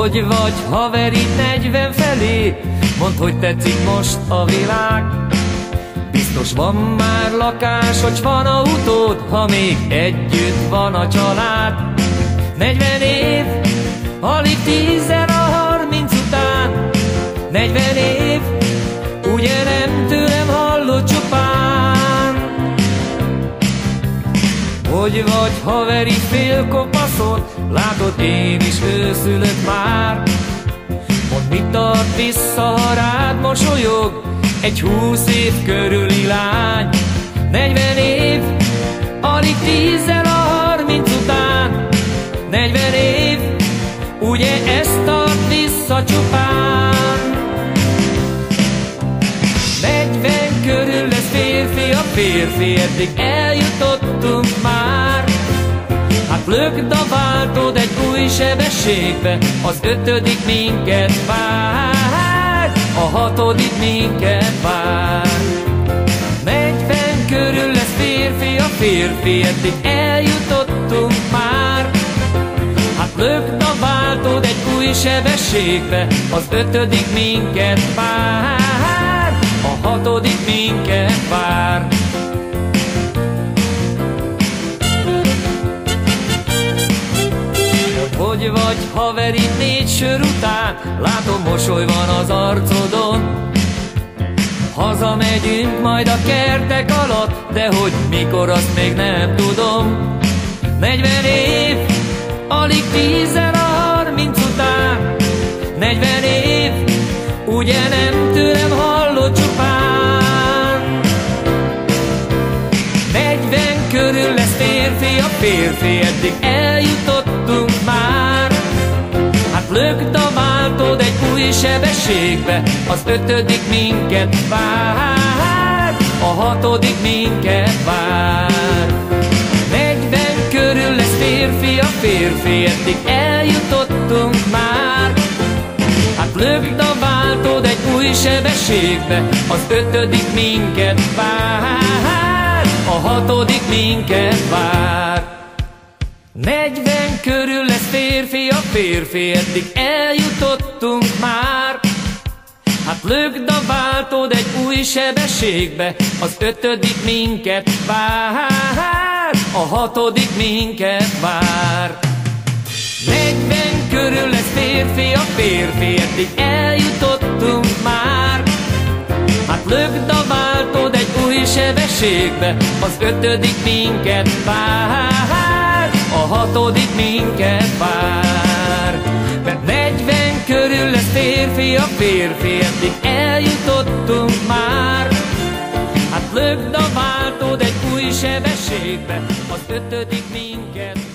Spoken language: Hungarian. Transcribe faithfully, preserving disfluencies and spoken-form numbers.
Hogy vagy haveri negyven felé, mondd, hogy tetszik most a világ. Biztos van már lakás, hogy van autód, ha még együtt van a család. Negyven év, alig tízzel a harminc után. Negyven év, ugye nem tőlem hallod csupán. Hogy vagy haveri félkopaszod, látod, én is őszülök már. Mondd, mit tart vissza, ha rád mosolyog egy húsz év körüli lány. Negyven év, alig tízzel a harminc után. Negyven év, ugye ezt tart vissza csupán. Negyven körül lesz férfi a férfi, eddig eljutottunk már. Hát lökd a váltód egy új sebességbe, az ötödik minket vár, a hatodik minket vár. Negyven körül lesz férfi a férfi, eddig eljutottunk már. Hát lökd a váltód egy új sebességbe, az ötödik minket vár, a hatodik minket vár. Hogy vagy haveri négy sör után, látom, mosoly van az arcodon. Hazamegyünk majd a kertek alatt, de hogy mikor, azt még nem tudom. Negyven év, alig tízzel a harminc után. Negyven év, ugye nem tőlem hallod csupán. Negyven körül lesz férfi a férfi, eddig eljutottunk már. Hát lökd a váltód egy új sebességbe, az ötödik minket vár, a hatodik minket vár. Negyven körül lesz férfi a férfi, eddig eljutottunk már. Hát lökd a váltód egy új sebességbe, az ötödik minket vár, a hatodik minket vár. Negyven körül lesz férfi a férfi, eddig eljutottunk már. Hát lökd a váltód egy új sebességbe, az ötödik minket vár, a hatodik minket vár. Negyven körül lesz férfi a férfi, eddig eljutottunk már. Hát lökd a váltód egy új sebességbe, az ötödik minket vár, a hatodik minket vár. Mert negyven körül lesz férfi a férfi, eddig eljutottunk már. Hát lökd a váltód egy új sebességbe, az ötödik minket